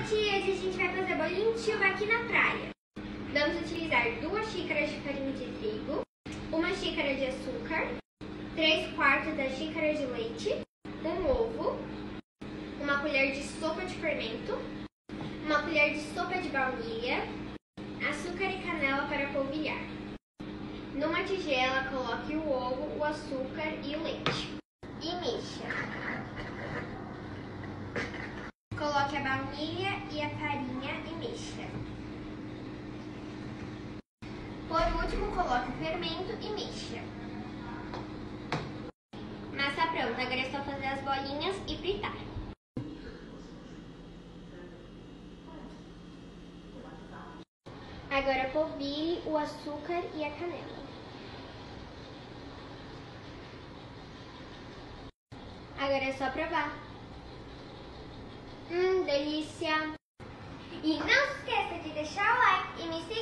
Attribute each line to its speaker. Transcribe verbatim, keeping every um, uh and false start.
Speaker 1: Nath, hoje a gente vai fazer bolinho de chuva aqui na praia. Vamos utilizar duas xícaras de farinha de trigo, uma xícara de açúcar, três quartos da xícara de leite, um ovo, uma colher de sopa de fermento, uma colher de sopa de baunilha, açúcar e canela para polvilhar. Numa tigela, coloque o ovo, o açúcar e o leite e mexa. Coloque a baunilha e a farinha e mexa. Por último, coloque o fermento e mexa. Massa pronta, agora é só fazer as bolinhas e fritar. Agora polvilhe o açúcar e a canela. Agora é só provar. Hum, delícia! E não se esqueça de deixar o like e me seguir.